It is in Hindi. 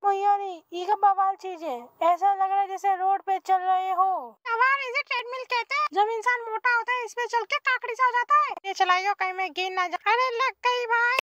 ओ यानी ये का बवाल चीज है, ऐसा लग रहा है जैसे रोड पे चल रहे हो। सवार इसे ट्रेडमिल कहते हैं। जब इंसान मोटा होता है इस पे चल के काकड़ी सा हो जाता है। ये चलाइयो कहीं मैं गिर ना जाए। अरे लग गई भाई।